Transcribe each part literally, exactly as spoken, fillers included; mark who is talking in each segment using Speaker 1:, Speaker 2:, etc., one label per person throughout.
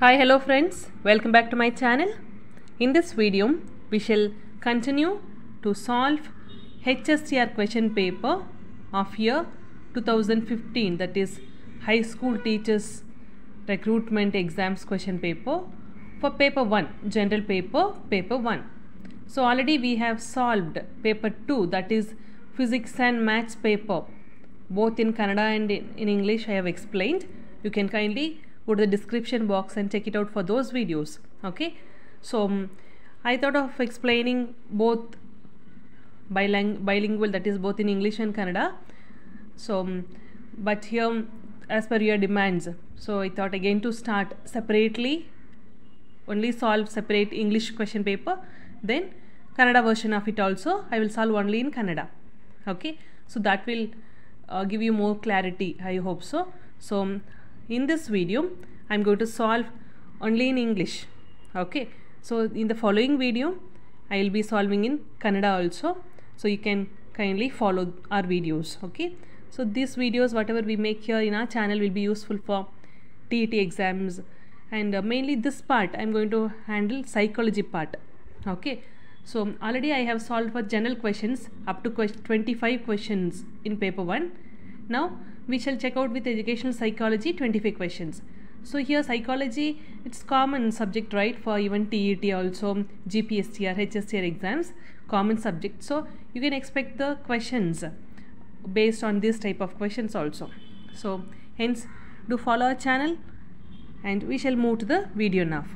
Speaker 1: Hi, hello friends, welcome back to my channel. In this video, we shall continue to solve H S T R question paper of year two thousand fifteen, that is High School Teachers Recruitment Exams question paper for paper one, general paper, paper one. So already we have solved paper two, that is Physics and Maths paper, both in Kannada and in, in English. I have explained. You can kindly go to the description box and check it out for those videos. Okay, so um, I thought of explaining both biling bilingual, that is both in English and Kannada. So um, but here, as per your demands, so I thought again to start separately, only solve separate English question paper, then Kannada version of it also I will solve only in Kannada. Okay, so that will uh, give you more clarity, I hope so. So um, in this video I am going to solve only in English. Okay, so in the following video I will be solving in Kannada also, so you can kindly follow our videos. Okay, so these videos whatever we make here in our channel will be useful for T E T exams, and uh, mainly this part I am going to handle psychology part. Okay, so already I have solved for general questions up to twenty-five questions in paper one. Now we shall check out with educational psychology twenty-five questions. So here psychology, it's common subject, right, for even T E T also, Gpstr, H S T R exams, common subject. So you can expect the questions based on this type of questions also. So hence do follow our channel, and we shall move to the video now.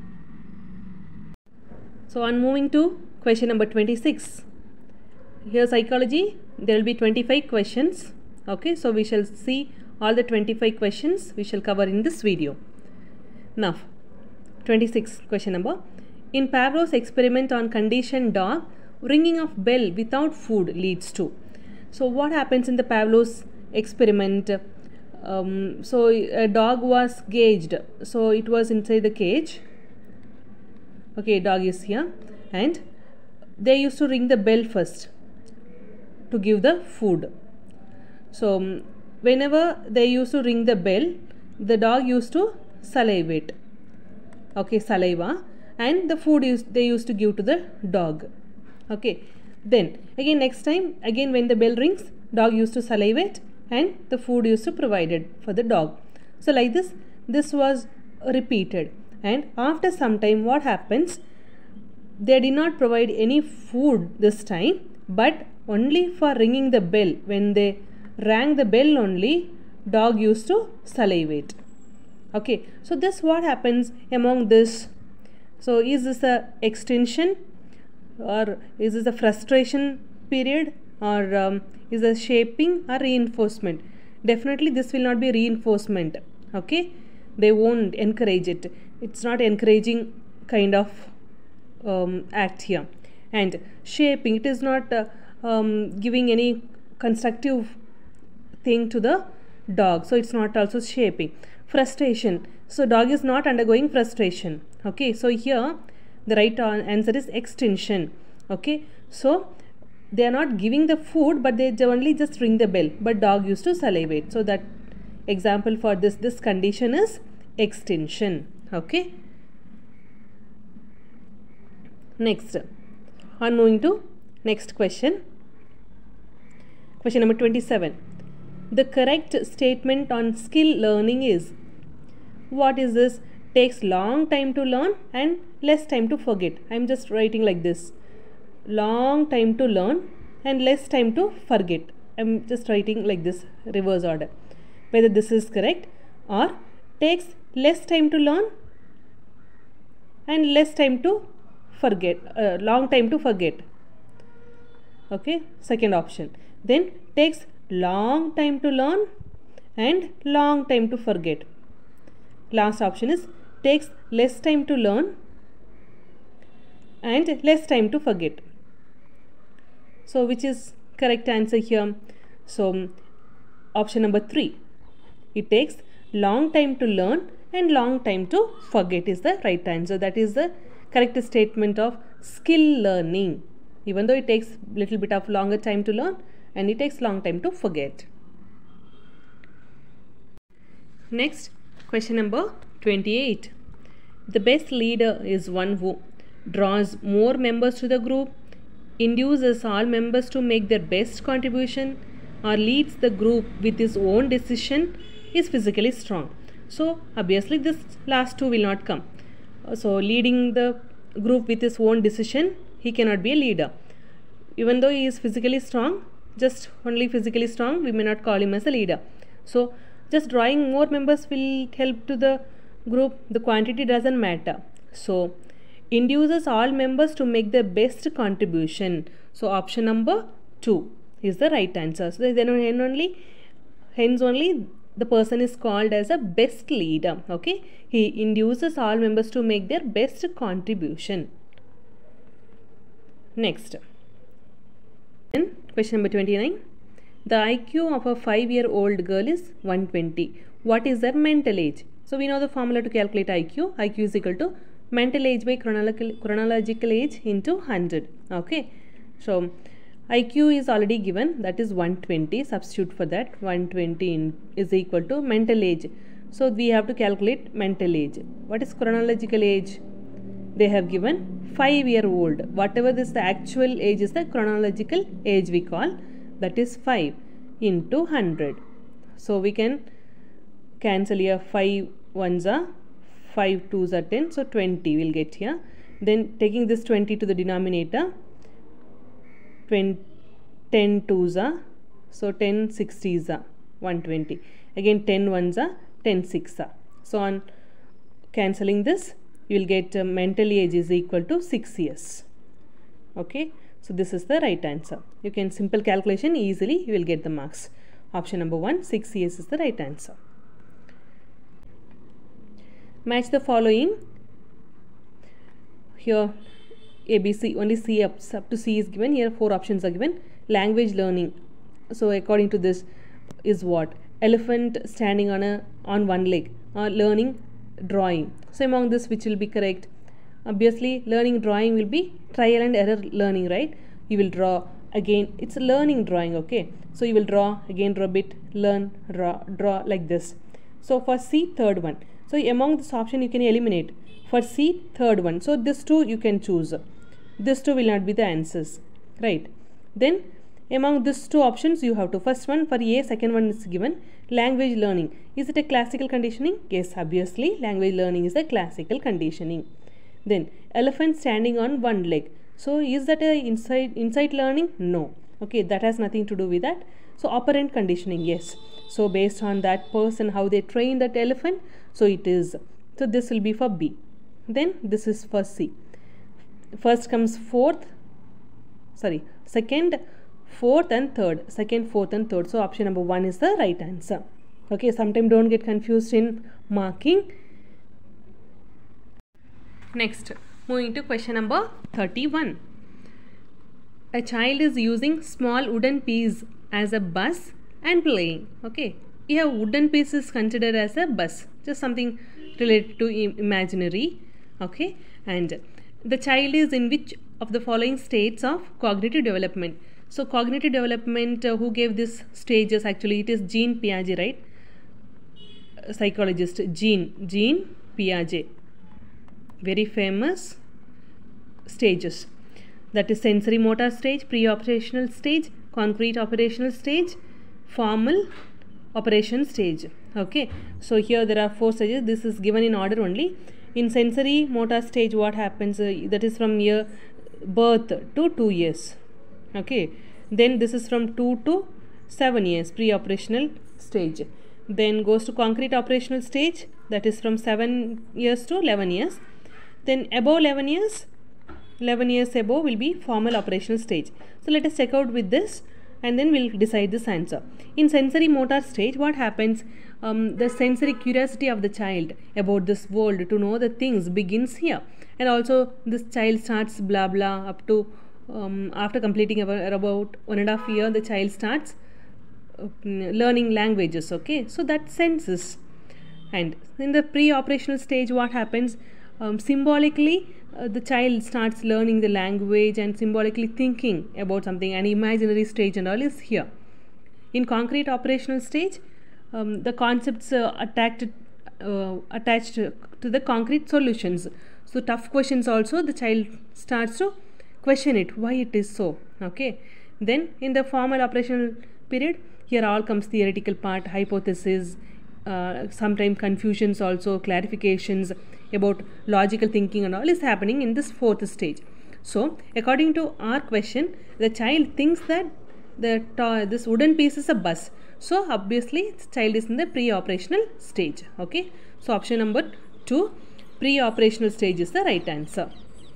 Speaker 1: So on moving to question number twenty-six. Here psychology, there will be twenty-five questions. Okay, so we shall see all the twenty-five questions we shall cover in this video. Now twenty-six question number. In Pavlov's experiment on conditioned dog, ringing of bell without food leads to. So what happens in the Pavlov's experiment? Um, so a dog was caged, so it was inside the cage. Okay, dog is here, and they used to ring the bell first to give the food. So whenever they used to ring the bell, the dog used to salivate. Okay, saliva, and the food is they used to give to the dog. Okay, then again next time, again when the bell rings, dog used to salivate and the food used to provided for the dog. So like this, this was repeated, and after some time what happens? They did not provide any food this time, but only for ringing the bell, when they rang the bell only, dog used to salivate. Okay, so this what happens among this? So is this a extension, or is this a frustration period, or um, is a shaping or reinforcement? Definitely this will not be reinforcement. Okay, they won't encourage it. It's not encouraging kind of um, act here. And shaping, it is not uh, um, giving any constructive thing to the dog, so it's not also shaping. Frustration, so dog is not undergoing frustration. Okay, so here the right answer is extension. Okay, so they are not giving the food, but they only just ring the bell, but dog used to salivate. So that example for this this condition is extension. Okay, next, on moving to next question, question number twenty-seven. The correct statement on skill learning is, what is this? Takes long time to learn and less time to forget. I am just writing like this, long time to learn and less time to forget. I am just writing like this, reverse order, whether this is correct, or takes less time to learn and less time to forget, uh, long time to forget. Okay, second option. Then takes long time to learn and long time to forget. Last option is takes less time to learn and less time to forget. So which is correct answer here? So option number three, it takes long time to learn and long time to forget is the right answer. That is the correct statement of skill learning, even though it takes little bit of longer time to learn and it takes long time to forget. Next, question number twenty-eight. The best leader is one who draws more members to the group, induces all members to make their best contribution, or leads the group with his own decision, is physically strong. So obviously this last two will not come. So leading the group with his own decision, he cannot be a leader. Even though he is physically strong, just only physically strong, we may not call him as a leader. So just drawing more members will help to the group. The quantity doesn't matter. So induces all members to make their best contribution. So option number two is the right answer. So then only, hence only the person is called as a best leader. Okay, he induces all members to make their best contribution. Next, then question number twenty-nine. The I Q of a five-year-old girl is one hundred twenty. What is their mental age? So we know the formula to calculate I Q. I Q is equal to mental age by chronological, chronological age into one hundred. Okay, so I Q is already given, that is one hundred twenty. Substitute for that. one hundred twenty in, is equal to mental age. So we have to calculate mental age. What is chronological age? They have given five year old. Whatever this the actual age is, the chronological age we call, that is five into one hundred. So we can cancel here. Five ones are five twos are ten, so twenty will get here. Then taking this twenty to the denominator, ten twos are, so ten sixties are one hundred twenty. Again ten ones are ten six are. So on cancelling this, you will get uh, mental age is equal to six years. Okay, so this is the right answer. You can simple calculation easily, you will get the marks. Option number one, six years is the right answer. Match the following. Here A, B, C, only C up, up to C is given. Here four options are given. Language learning. So according to this is what? Elephant standing on a on one leg. Or learning drawing. So among this, which will be correct? Obviously learning drawing will be trial and error learning, right? You will draw again. It's a learning drawing. Okay. So you will draw again, draw a bit, learn, draw, draw like this. So for C, third one. So among this option you can eliminate. For C, third one. So this two you can choose. This two will not be the answers, right? Then among these two options you have to, first one for A, second one is given, language learning. Is it a classical conditioning? Yes, obviously language learning is a classical conditioning. Then elephant standing on one leg. So is that a insight insight learning? No. Okay, that has nothing to do with that. So operant conditioning, yes. So based on that person, how they train that elephant, so it is. So this will be for B. Then this is for C. First comes fourth, sorry, second, fourth and third. Second, fourth and third. So option number one is the right answer. Okay, sometimes don't get confused in marking. Next, moving to question number thirty-one. A child is using small wooden piece as a bus and playing. Okay, here wooden piece is considered as a bus, just something related to imaginary. Okay, and the child is in which of the following states of cognitive development? So cognitive development, uh, who gave this stages? Actually it is Jean Piaget, right? Psychologist Jean Jean Piaget, very famous stages. That is sensory motor stage, pre-operational stage, concrete operational stage, formal operation stage. Okay, so here there are four stages. This is given in order only. In sensory motor stage, what happens? Uh, that is from year birth to two years. Okay, then this is from two to seven years, pre-operational stage. Then goes to concrete operational stage, that is from seven years to eleven years. Then above eleven years, eleven years above will be formal operational stage. So let us check out with this and then we'll decide this answer. In sensory motor stage, what happens? Um, the sensory curiosity of the child about this world, to know the things, begins here. And also this child starts blah blah up to um, after completing about, about one and a half year, the child starts uh, learning languages. Okay, so that senses. And in the pre-operational stage, what happens? Um, symbolically uh, the child starts learning the language and symbolically thinking about something. An imaginary stage and all is here. In concrete operational stage, um, the concepts uh, attacked uh, attached to the concrete solutions. So tough questions also the child starts to question it, why it is so. Okay, then in the formal operational period, here all comes theoretical part, hypothesis, uh, sometimes confusions also, clarifications about logical thinking and all is happening in this fourth stage. So according to our question, the child thinks that the uh, this wooden piece is a bus. So obviously the child is in the pre-operational stage. Okay, so option number two, pre-operational stage is the right answer.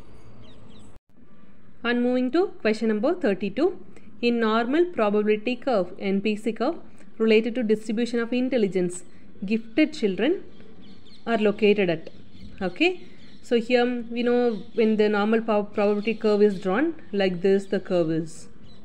Speaker 1: And moving to question number thirty-two. In normal probability curve, N P C curve, related to distribution of intelligence, gifted children are located at. Okay, so here we know when the normal probability curve is drawn like this, the curve is.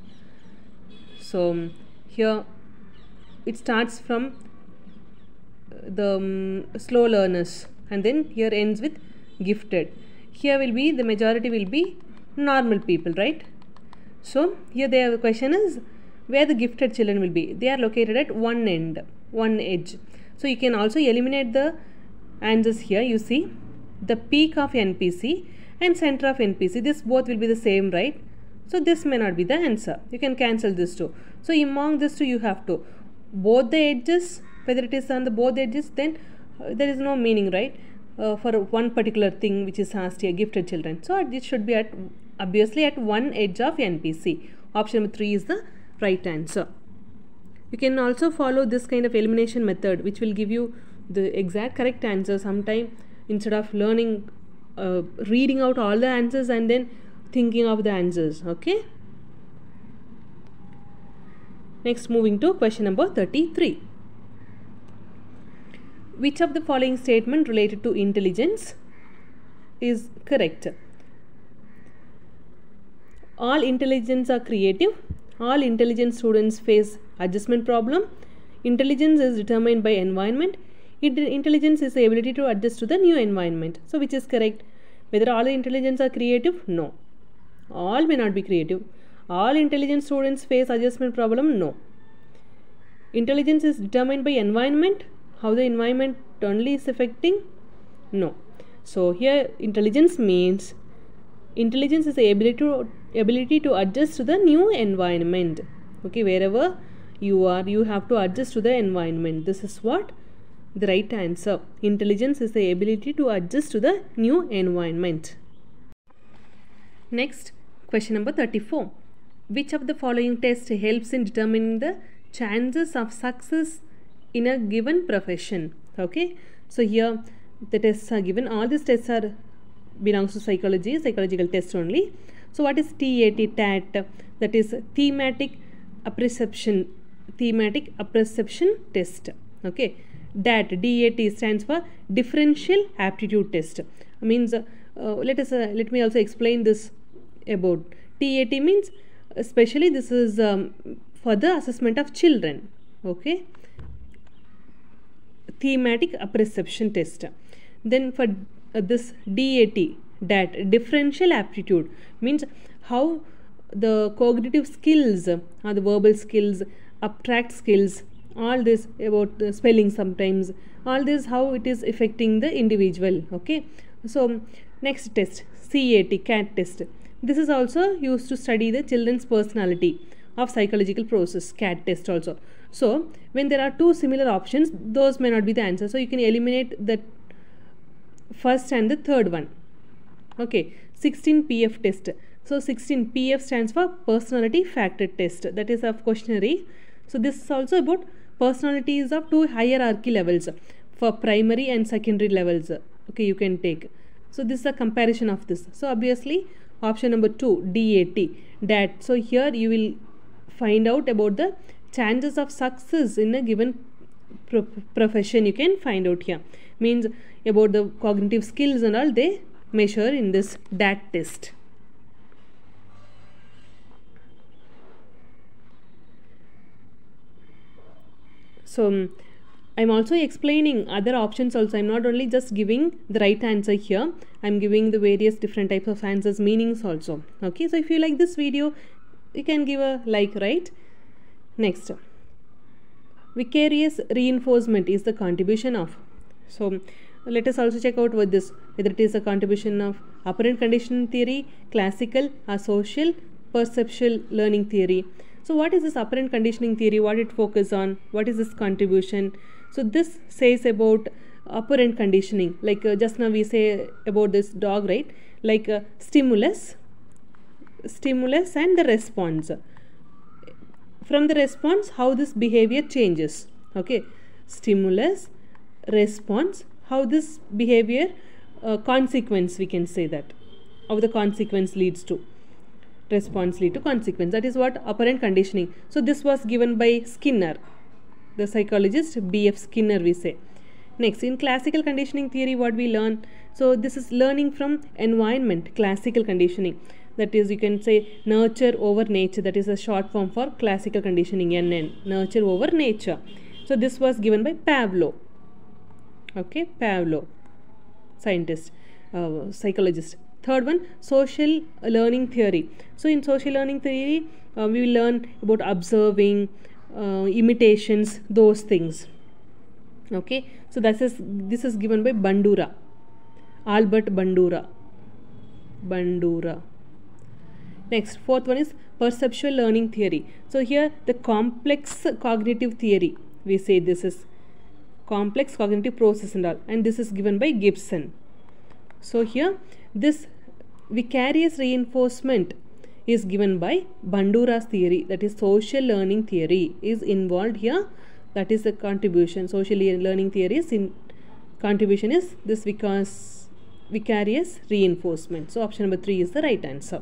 Speaker 1: So here it starts from the um, slow learners and then here ends with gifted. Here will be the majority will be normal people, right? So here the question is where the gifted children will be. They are located at one end, one edge. So you can also eliminate the answers here. You see the peak of N P C and center of N P C. This both will be the same, right? So this may not be the answer. You can cancel this too. So among this two you have to both the edges, whether it is on the both edges, then uh, there is no meaning, right? Uh, for one particular thing which is asked here, gifted children. So it should be at obviously at one edge of N P C. Option number three is the right answer. You can also follow this kind of elimination method which will give you the exact correct answer. Sometime instead of learning, uh, reading out all the answers and then thinking of the answers. Okay. Next, moving to question number thirty-three. Which of the following statement related to intelligence is correct? All intelligence are creative. All intelligent students face adjustment problem. Intelligence is determined by environment. Intelligence is the ability to adjust to the new environment. So which is correct? Whether all intelligence are creative? No. All may not be creative. All intelligent students face adjustment problem? No. Intelligence is determined by environment. How the environment only is affecting? No. So here intelligence means intelligence is the ability to, ability to adjust to the new environment. Okay, wherever you are, you have to adjust to the environment. This is what the right answer. Intelligence is the ability to adjust to the new environment. Next, question number thirty-four. Which of the following tests helps in determining the chances of success in a given profession? Okay, so here the tests are given. All these tests are belongs to psychology, psychological tests only. So what is T E T, T E T? That is thematic apperception, thematic apperception test. Okay, D A T, D A T stands for differential aptitude test. Means uh, uh, let us uh, let me also explain this about T A T means. Especially this is um, for the assessment of children. Okay, thematic apperception test. Then for uh, this D A T, D A T, differential aptitude, means how the cognitive skills or the verbal skills, abstract skills, all this about the spelling sometimes, all this how it is affecting the individual. Okay, so next test, C A T, C A T test. This is also used to study the children's personality of psychological process, C A T test also. So when there are two similar options, those may not be the answer. So you can eliminate the first and the third one. Okay, sixteen P F test. So sixteen P F stands for personality factor test. That is of questionnaire. So this is also about personalities of two hierarchy levels for primary and secondary levels. Okay, you can take. So this is a comparison of this. So obviously option number two, D A T, D A T. So here you will find out about the chances of success in a given pro profession. You can find out here. Means about the cognitive skills and all they measure in this D A T test. So I'm also explaining other options also. I'm not only just giving the right answer here. I'm giving the various different types of answers, meanings also. Okay, so if you like this video, you can give a like, right? Next, vicarious reinforcement is the contribution of. So let us also check out with this whether it is a contribution of operant conditioning theory, classical or social perceptual learning theory. So what is this operant conditioning theory? What it focuses on? What is this contribution? So this says about operant conditioning, like uh, just now we say about this dog, right? Like uh, stimulus, stimulus and the response. From the response, how this behavior changes. Okay, stimulus, response, how this behavior uh, consequence, we can say that, how the consequence leads to response lead to consequence. That is what operant conditioning. So this was given by Skinner, the psychologist B F Skinner, we say. Next, in classical conditioning theory, what we learn, so this is learning from environment, classical conditioning. That is, you can say nurture over nature. That is a short form for classical conditioning, N N, nurture over nature. So this was given by Pavlov. Okay, Pavlov, scientist, uh, psychologist. Third one, social learning theory. So in social learning theory, uh, we will learn about observing, uh, imitations, those things. Okay, so this is this is given by Bandura, Albert Bandura. Bandura. Next, fourth one is perceptual learning theory. So here the complex cognitive theory, we say this is complex cognitive process and all, and this is given by Gibson. So here this vicarious reinforcement is given by Bandura's theory, that is social learning theory is involved here. That is the contribution. Social learning theory is in contribution is this because vicarious reinforcement. So option number three is the right answer.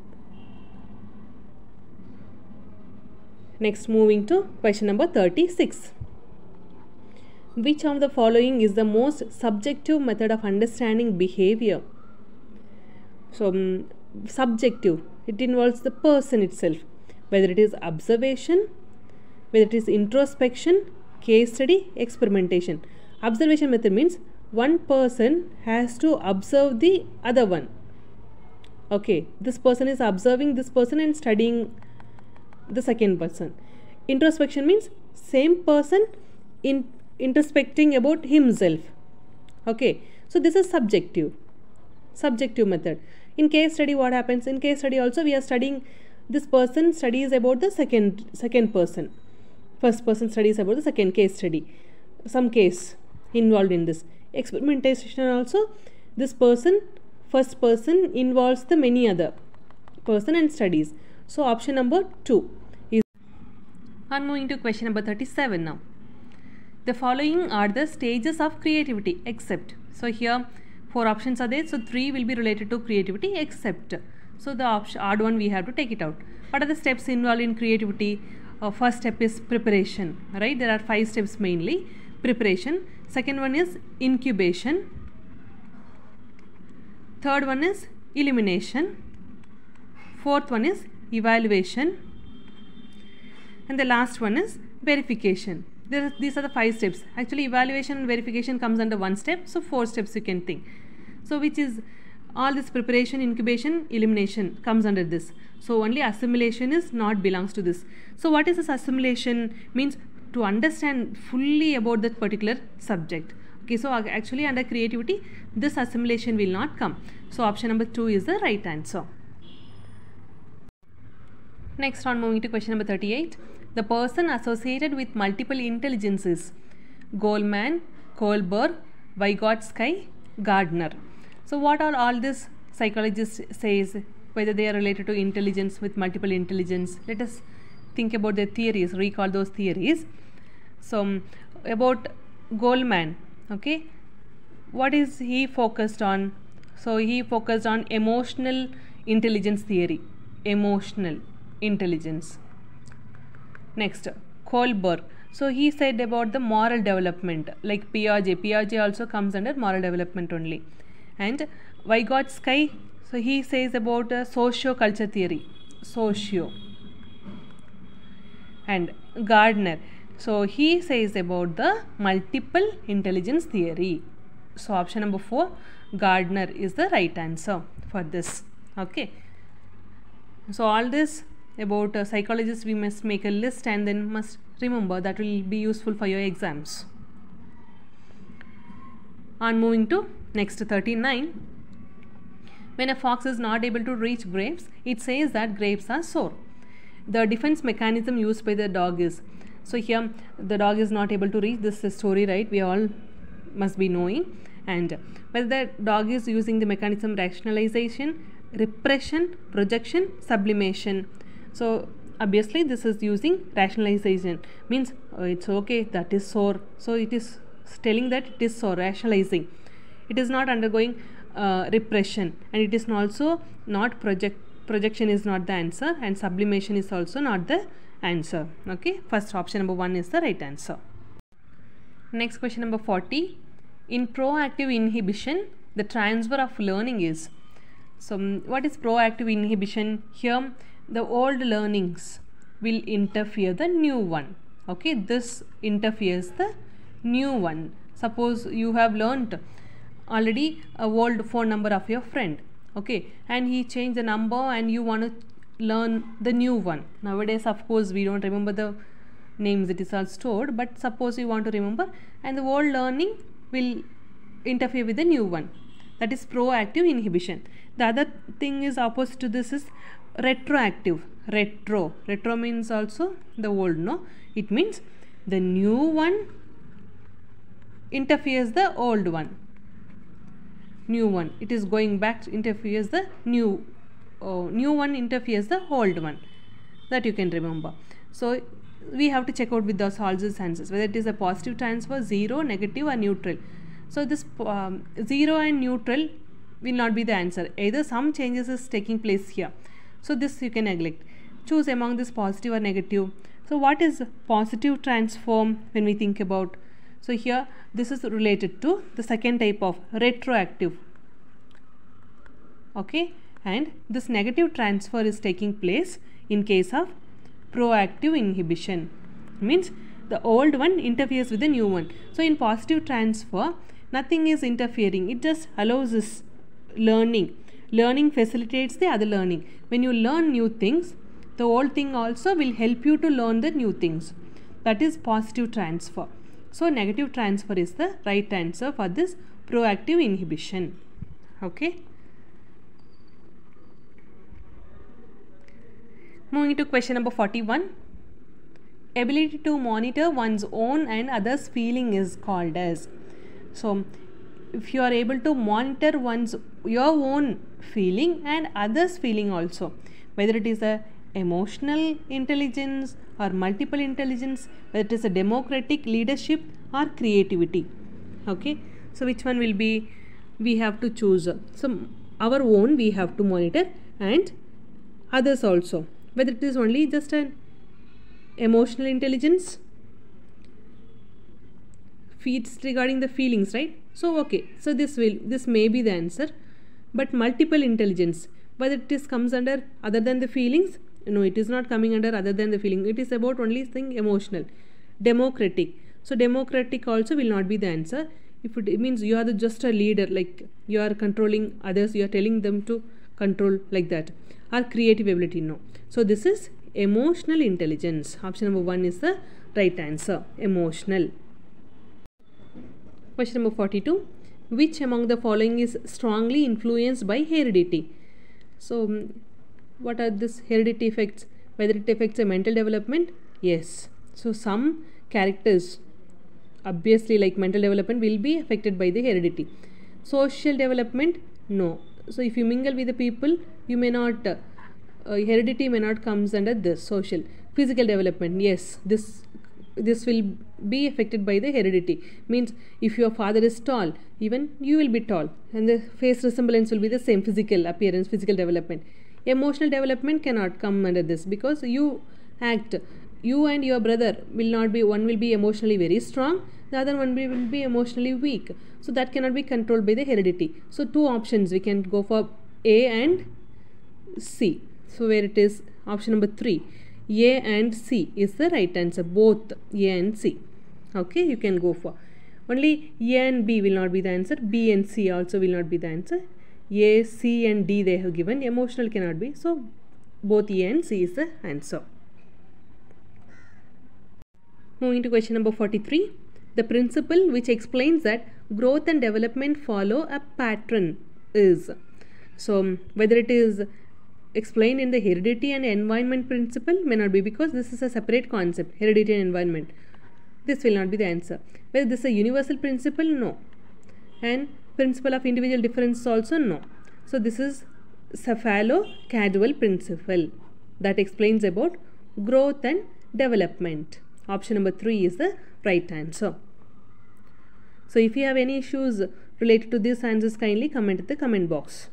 Speaker 1: Next, moving to question number thirty-six. Which of the following is the most subjective method of understanding behavior? So um, subjective, it involves the person itself, whether it is observation, whether it is introspection, case study, experimentation. Observation method means one person has to observe the other one. Okay, this person is observing this person and studying the second person. Introspection means same person in introspecting about himself. Okay, so this is subjective, subjective method. In case study, what happens? In case study also we are studying, this person studies about the second second person. First person studies about the second case study, some case involved in this. Experimentation also, this person, first person involves the many other person and studies. So option number two is. I'm moving to question number thirty-seven now. The following are the stages of creativity except. So here four options are there. So three will be related to creativity except. So the option odd one we have to take it out. What are the steps involved in creativity? Uh, first step is preparation, right? There are five steps mainly. Preparation. Second one is incubation. Third one is elimination. Fourth one is evaluation. And the last one is verification. There, these are the five steps. Actually, evaluation and verification comes under one step. So four steps you can think. So which is all this preparation, incubation, elimination comes under this. So only assimilation is not belongs to this. So what is this assimilation? Means to understand fully about that particular subject. Okay, so actually under creativity, this assimilation will not come. So option number two is the right answer. Next, on moving to question number thirty-eight. The person associated with multiple intelligences: Goleman, Kohlberg, Vygotsky, Gardner. So what are all this psychologist says, whether they are related to intelligence with multiple intelligence? Let us think about their theories, recall those theories. So um, about Goleman, okay, what is he focused on? So he focused on emotional intelligence theory, emotional intelligence. Next, Kohlberg. So he said about the moral development, like Piaget. Piaget also comes under moral development only. And Vygotsky, so he says about uh, socio-culture theory, socio. And Gardner, so he says about the multiple intelligence theory. So option number four, Gardner, is the right answer for this. Okay. So all this about uh, psychologists, we must make a list and then must remember, that will be useful for your exams. On moving to next thirty-nine. When a fox is not able to reach grapes, it says that grapes are sour. The defense mechanism used by the dog is, so here the dog is not able to reach, this is story, right? We all must be knowing. And whether the dog is using the mechanism rationalization, repression, projection, sublimation. So obviously this is using rationalization, means oh, it's okay, that is sour, so it is telling that it is sour, rationalizing. It is not undergoing uh, repression, and it is also not project projection is not the answer, and sublimation is also not the answer. Okay, first option number one is the right answer. Next question number forty. In proactive inhibition, the transfer of learning is, so what is proactive inhibition? Here the old learnings will interfere the new one. Okay, this interferes the new one. Suppose you have learnt already a old phone number of your friend, okay, and he changed the number and you want to learn the new one. Nowadays of course we don't remember the names, it is all stored, but suppose you want to remember, and the old learning will interfere with the new one. That is proactive inhibition. The other thing is opposite to this is retroactive. Retro. Retro means also the old, no? It means the new one interferes the old one. New one. It is going back, interferes the new. Oh, new one interferes the old one. That you can remember. So we have to check out with those all these answers, whether it is a positive transfer, zero, negative or neutral. So this um, zero and neutral will not be the answer. Either some changes is taking place here. So this you can neglect. Choose among this positive or negative. So what is positive transform when we think about? So here this is related to the second type of retroactive. Okay, and this negative transfer is taking place in case of proactive inhibition, means the old one interferes with the new one. So in positive transfer nothing is interfering, it just allows this learning. Learning facilitates the other learning. When you learn new things, the old thing also will help you to learn the new things. That is positive transfer. So negative transfer is the right answer for this proactive inhibition. Okay. Moving to question number forty-one. Ability to monitor one's own and others' feeling is called as. So if you are able to monitor one's your own feeling and others' feeling also, whether it is a emotional intelligence or multiple intelligence, whether it is a democratic leadership or creativity. Okay, so which one will be, we have to choose. So our own we have to monitor and others also, whether it is only just an emotional intelligence, feeds regarding the feelings, right? So okay, so this will this may be the answer. But multiple intelligence, whether it is comes under other than the feelings, no, it is not coming under other than the feeling, it is about only thing emotional. Democratic, so democratic also will not be the answer. If it, it means you are the, just a leader, like you are controlling others, you are telling them to control, like that. Or creative ability, no. So this is emotional intelligence. Option number one is the right answer, emotional. Question number forty-two. Which among the following is strongly influenced by heredity? So what are these heredity effects? Whether it affects a mental development? Yes. So some characters, obviously like mental development, will be affected by the heredity. Social development? No. So if you mingle with the people, you may not, uh, heredity may not comes under this. Social. Physical development, yes, this this will be affected by the heredity. Means if your father is tall, even you will be tall, and the face resemblance will be the same. Physical appearance, physical development. Emotional development cannot come under this, because you act, you and your brother will not be, one will be emotionally very strong, the other one will be emotionally weak. So that cannot be controlled by the heredity. So two options we can go for, A and C. So where it is option number three, A and C is the right answer, both A and C. Okay, you can go for. Only A and B will not be the answer, B and C also will not be the answer. A, C and D they have given, emotional cannot be, so both A and C is the answer. Moving to question number forty-three. The principle which explains that growth and development follow a pattern is. So whether it is explained in the heredity and environment principle may not be, because this is a separate concept, heredity and environment. This will not be the answer. Whether this is a universal principle, no. And principle of individual difference also, no. So this is cephalo-causal principle that explains about growth and development. Option number three is the right answer. So if you have any issues related to these answers, kindly comment in the comment box.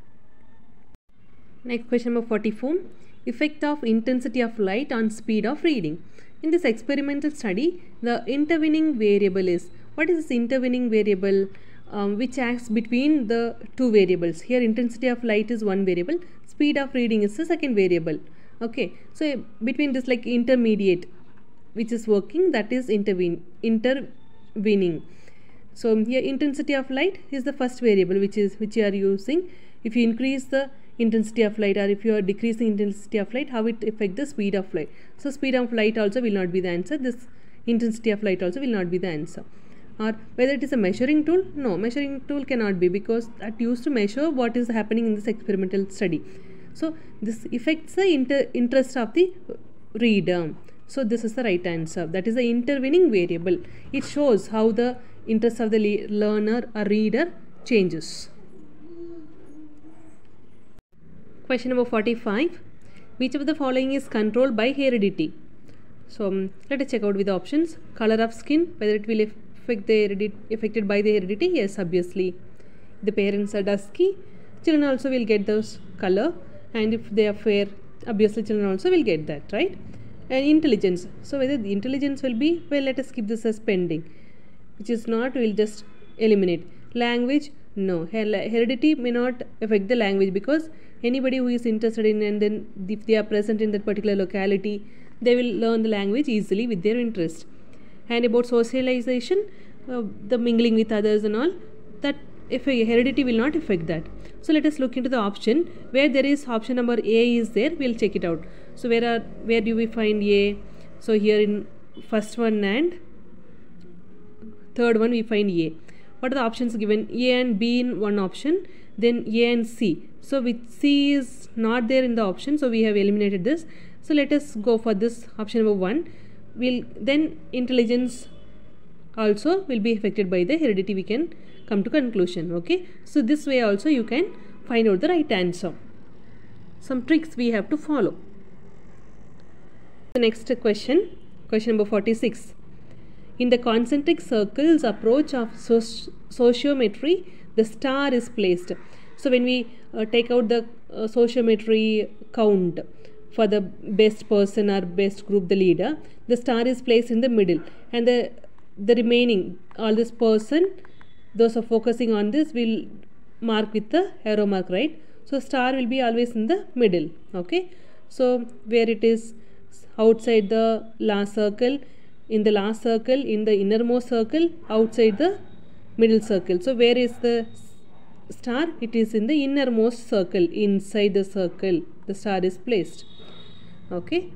Speaker 1: Next, question number forty-four. Effect of intensity of light on speed of reading. In this experimental study, the intervening variable is, what is this intervening variable? Um, which acts between the two variables. Here intensity of light is one variable, speed of reading is the second variable. Okay, so between this like intermediate which is working, that is intervene intervening. So here intensity of light is the first variable which is which you are using. If you increase the intensity of light or if you are decreasing intensity of light, how it affect the speed of light. So speed of light also will not be the answer. This intensity of light also will not be the answer. Or whether it is a measuring tool, no, measuring tool cannot be, because that used to measure what is happening in this experimental study. So this affects the inter interest of the reader. So this is the right answer. That is the intervening variable. It shows how the interest of the learner or reader changes. Question number forty-five. Which of the following is controlled by heredity? So um, let us check out with the options. Color of skin, whether it will affect the heredity, affected by the heredity? Yes, obviously. If the parents are dusky, children also will get those color, and if they are fair, obviously children also will get that, right? And intelligence. So whether the intelligence will be, well, let us keep this as pending. Which is not, we will just eliminate. Language, no. Heredity may not affect the language, because anybody who is interested in, and then if they are present in that particular locality, they will learn the language easily with their interest. And about socialization, uh, the mingling with others and all, that if heredity will not affect that. So let us look into the option where there is option number A is there. We will check it out. So where are where do we find A? So here in first one and third one we find A. What are the options given? A and B in one option, then A and C. So with C is not there in the option, so we have eliminated this. So let us go for this option number one. We'll then intelligence also will be affected by the heredity. We can come to conclusion. Okay, so this way also you can find out the right answer. Some tricks we have to follow. The next question, question number forty-six. In the concentric circles approach of soci sociometry, the star is placed. So when we uh, take out the uh, sociometry count for the best person or best group, the leader, the star is placed in the middle, and the the remaining, all this person, those are focusing on this, will mark with the arrow mark, right? So star will be always in the middle. Okay, so where it is outside the last circle, in the last circle, in the innermost circle, outside the middle circle. So where is the star? It is in the innermost circle, inside the circle the star is placed. Okay,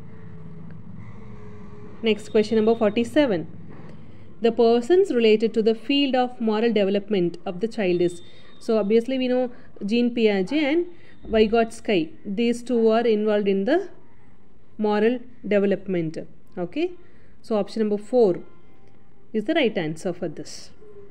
Speaker 1: next question number forty-seven. The persons related to the field of moral development of the child is. So obviously we know Jean Piaget and Vygotsky, these two are involved in the moral development. Okay, so option number four is the right answer for this.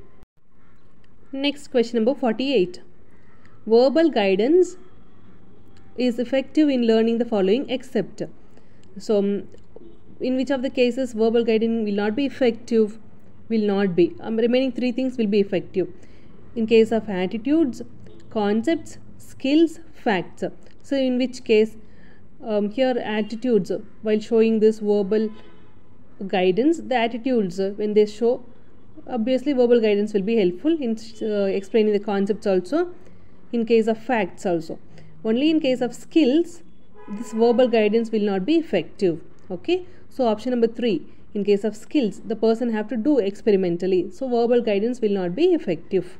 Speaker 1: Next, question number forty-eight. Verbal guidance is effective in learning the following except. So in which of the cases verbal guidance will not be effective? Will not be. Um, remaining three things will be effective. In case of attitudes, concepts, skills, facts. So in which case, um, here attitudes, while showing this verbal guidance, the attitudes when they show, obviously verbal guidance will be helpful in uh, explaining the concepts also, in case of facts also. Only in case of skills, this verbal guidance will not be effective. Okay, so option number three, in case of skills, the person have to do experimentally, so verbal guidance will not be effective.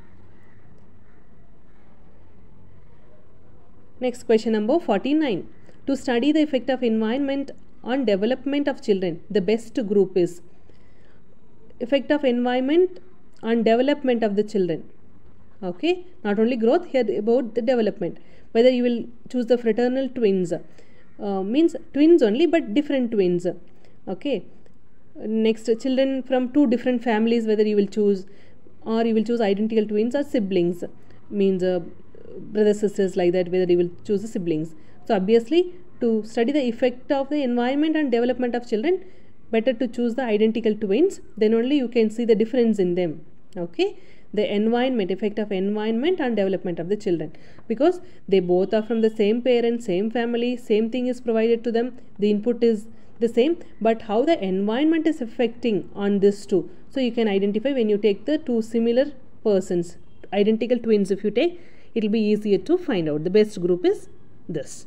Speaker 1: Next, question number forty-nine. To study the effect of environment on development of children, the best group is. Effect of environment on development of the children. Okay, not only growth, here about the development. Whether you will choose the fraternal twins, uh, means twins only but different twins. Okay, next, children from two different families, whether you will choose, or you will choose identical twins or siblings, means uh, brothers, sisters, like that, whether you will choose the siblings. So obviously, to study the effect of the environment and development of children, better to choose the identical twins, then only you can see the difference in them. Okay, the environment, effect of environment and development of the children, because they both are from the same parents, same family, same thing is provided to them, the input is the same, but how the environment is affecting on this two. So you can identify when you take the two similar persons, identical twins, if you take, it will be easier to find out. The best group is this.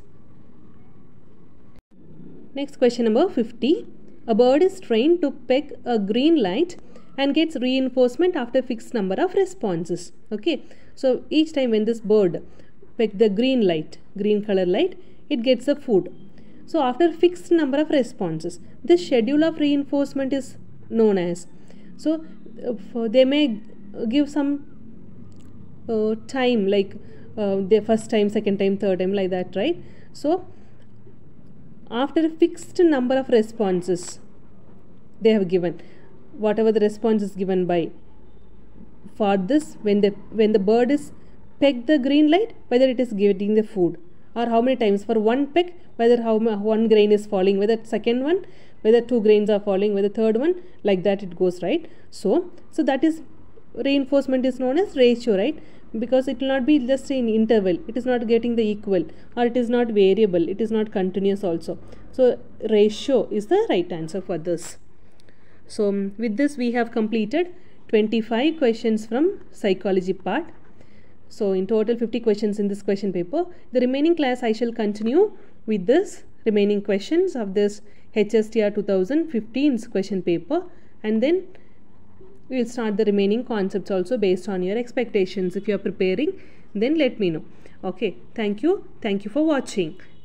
Speaker 1: Next, question number fifty. A bird is trained to peck a green light and gets reinforcement after fixed number of responses. Okay, so each time when this bird peck the green light, green color light, it gets the food. So after fixed number of responses, this schedule of reinforcement is known as. So uh, they may give some uh, time, like uh, the first time, second time, third time, like that, right? So after a fixed number of responses they have given, whatever the response is given by, for this, when the when the bird is peck the green light, whether it is getting the food, or how many times for one peck, whether how one grain is falling, whether second one, whether two grains are falling, whether third one, like that it goes, right? So so that is reinforcement is known as ratio, right? Because it will not be just in interval, it is not getting the equal, or it is not variable, it is not continuous also. So ratio is the right answer for this. So um, with this we have completed twenty-five questions from psychology part. So in total fifty questions in this question paper. The remaining class I shall continue with this remaining questions of this H S T R twenty fifteen's question paper, and then we will start the remaining concepts also based on your expectations. If you are preparing, then let me know. Okay, thank you. Thank you for watching.